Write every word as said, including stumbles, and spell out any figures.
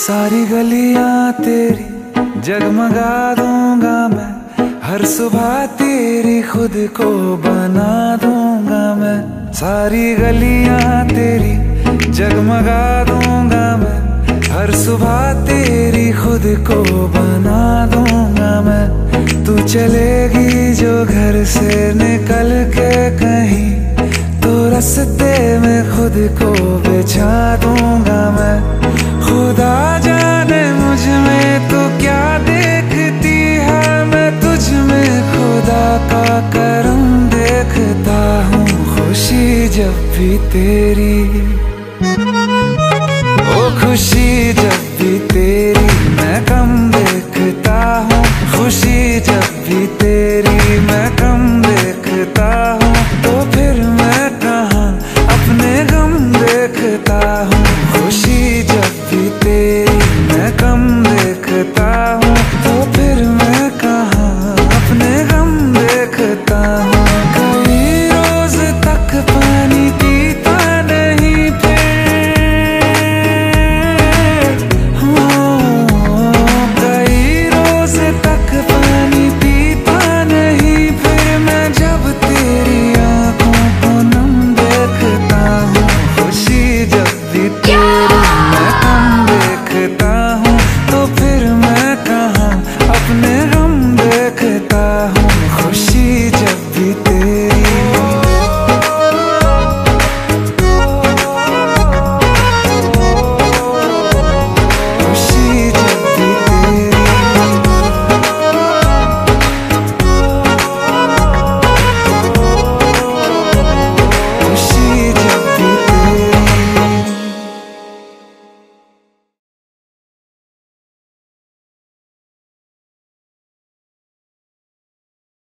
सारी गलियां तेरी जगमगा दूंगा मैं, हर सुबह तेरी खुद को बना दूंगा मैं। सारी गलियां तेरी जगमगा दूंगा मैं, हर सुबह तेरी खुद को बना दूंगा मैं। तू चलेगी जो घर से निकल के कहीं, तो रास्ते में खुद को बिछा दूंगा मैं। खुदा जाने मुझ में तो क्या देखती है, मैं तुझ में खुदा का करम देखता हूँ। खुशी जब भी तेरी, ओ खुशी जब भी तेरी मैं कम देखता हूँ। खुशी जब भी तेरी